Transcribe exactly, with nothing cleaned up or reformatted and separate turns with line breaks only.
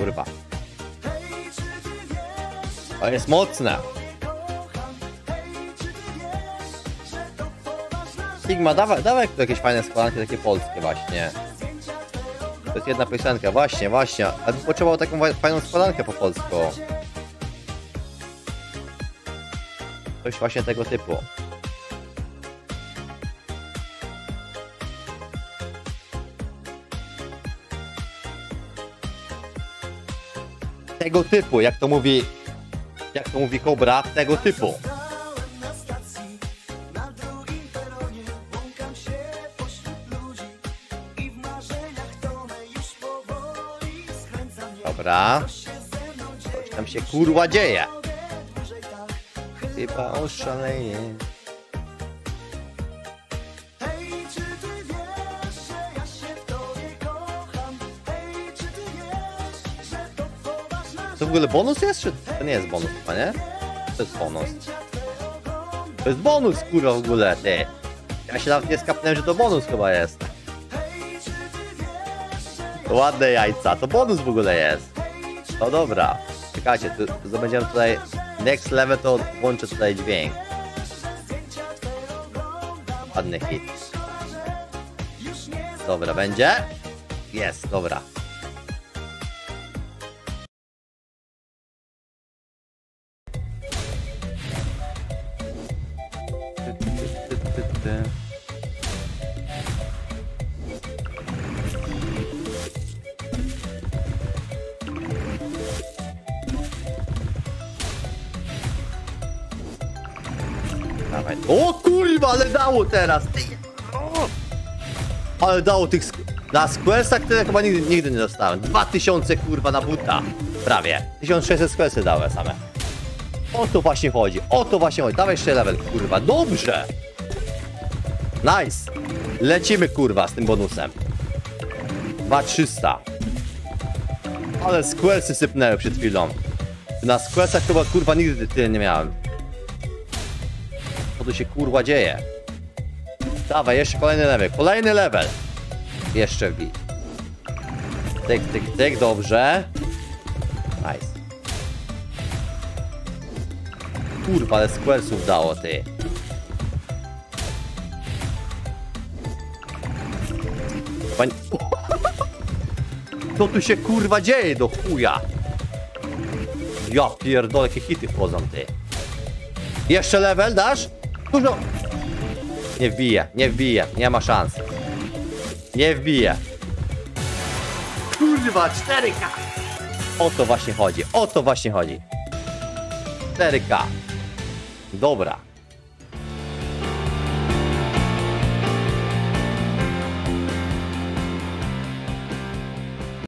Kurwa. To jest mocne. Sigma, dawaj, dawaj tu jakieś fajne składanki, takie polskie właśnie. To jest jedna piosenka, właśnie, właśnie. Ale bym potrzebował taką fajną składankę po polsku. Coś właśnie tego typu. Tego typu, jak to mówi... Jak to mówi Kobra, tego typu. Dobra. Coś tam się kurwa dzieje. Chyba oszaleje. To w ogóle bonus jest, czy to nie jest bonus chyba, nie? To jest bonus. To jest bonus, kurwa, w ogóle, ty. Ja się nawet nie skapnąłem, że to bonus chyba jest. To ładne jajca, to bonus w ogóle jest. No dobra. Czekajcie, tu, tu zdobędziemy tutaj next level, to włączę tutaj dźwięk. Ładny hit. Dobra, będzie? Jest, dobra. Dawaj. O kurwa, ale dało teraz! O! Ale dało tych... Sk na Squaresach tyle chyba nigdy, nigdy nie dostałem. dwa tysiące kurwa na buta. Prawie. tysiąc sześćset Squaresy dały same. O to właśnie chodzi. O to właśnie chodzi. Dawaj jeszcze level, kurwa. Dobrze! Nice! Lecimy kurwa z tym bonusem. dwa tysiące trzysta. Ale Squaresy sypnęły przed chwilą. Na Squaresach chyba kurwa nigdy tyle nie miałem. Co tu się kurwa dzieje? Dawaj, jeszcze kolejny level, kolejny level. Jeszcze wbij. Tyk, tyk, tyk, dobrze. Nice. Kurwa, ale squaresów dało, ty. Pań... Co tu się kurwa dzieje do chuja? Ja pierdolę, jakie hity wchodzą, ty. Jeszcze level dasz? Dużo. Nie wbije, nie wbije, nie ma szans. Nie wbije. Kurwa, cztery K. O to właśnie chodzi, o to właśnie chodzi. cztery K. Dobra.